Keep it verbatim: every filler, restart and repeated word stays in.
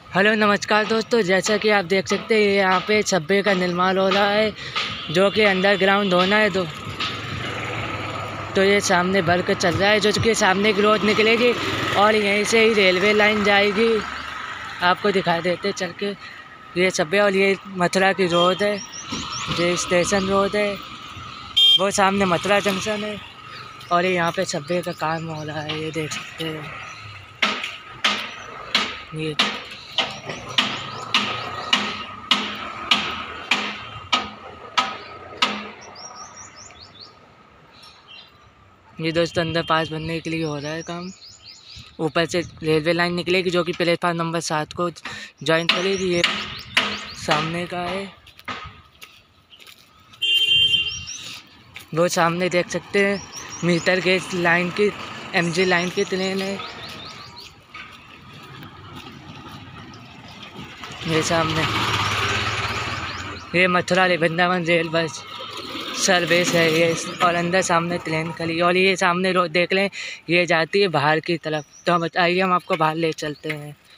Hello नमस्कार दोस्तों, जैसा कि आप देख सकते हैं यहाँ पे छब्बे का निर्माण हो रहा है जो कि अंडरग्राउंड होना है। दो तो ये सामने वर्क चल रहा है जो कि सामने की रोड निकलेगी और यहीं से ही रेलवे लाइन जाएगी। आपको दिखा देते चल के, ये छब्बे और ये मथुरा की रोड है, ये स्टेशन रोड है, वो सामने मथुरा जंक्शन है और ये यहाँ पे छब्बे का काम हो रहा है। ये देख सकते हैं ये ये दोस्तों अंदर पास बनने के लिए हो रहा है काम। ऊपर से रेलवे लाइन निकलेगी जो कि प्लेटफार्म नंबर सात को ज्वाइन करेगी। ये सामने का है, वो सामने देख सकते हैं मीटर गेज लाइन की एमजी लाइन की ट्रेन है। ये सामने ये Mathura Vrindavan rail bus service है ये, और अंदर सामने ट्रेन खड़ी और ये सामने रोड देख लें, ये जाती है बाहर की तरफ। तो हम बताइए, हम आपको बाहर ले चलते हैं।